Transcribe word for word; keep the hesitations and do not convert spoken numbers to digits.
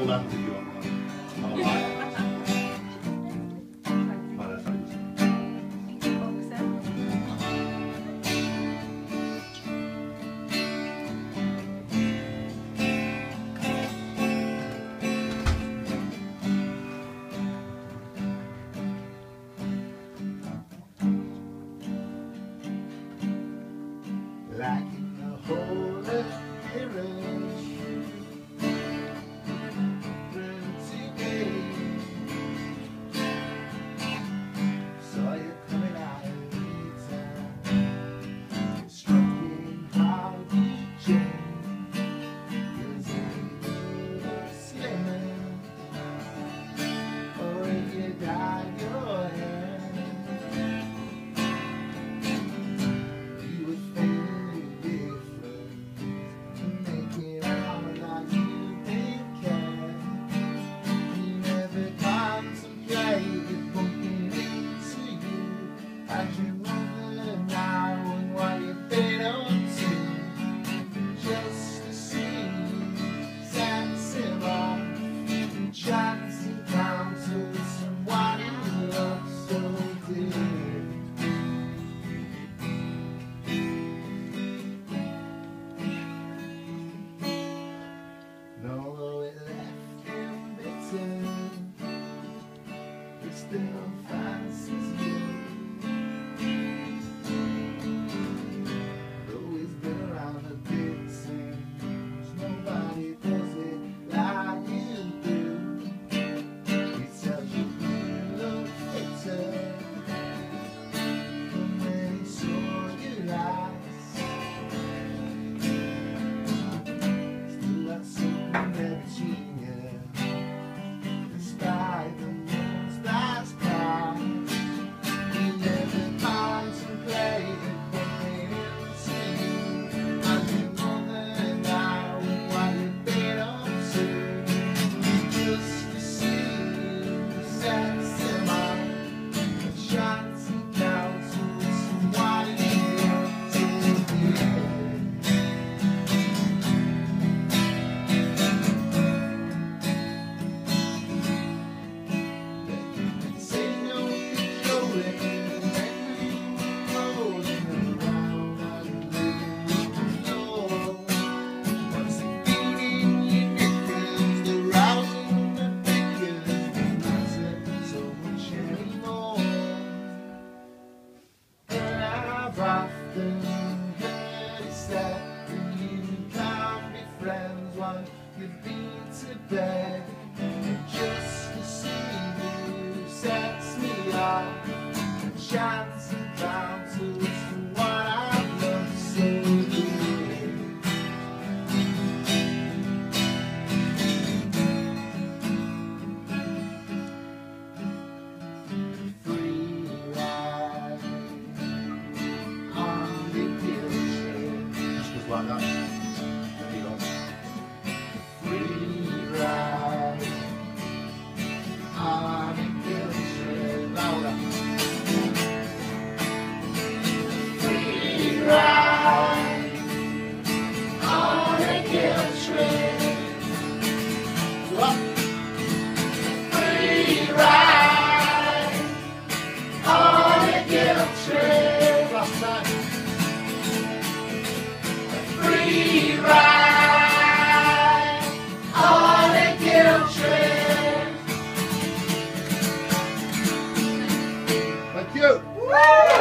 hold hands if you want. All right. Like in the Holy Mirage, today saw you coming out of the town, struck in how you changed, 'cause you were slimming, or you dyed your hair. Still fancies you, though he's been around a bit since nobody does it like you do. He tells you you look fitter than when he saw you last. Still got something between you, despite the you've been to bed, and just to see you sets me off, and shines and counts to what I love so dear. Free ride on the Gateshead, just goes like that. There you go. Free ride on a Gateshead, louder. Free ride on a Gateshead. What? Free ride on a Gateshead. Last time. Free ride on a Gateshead. Thank you. Woo!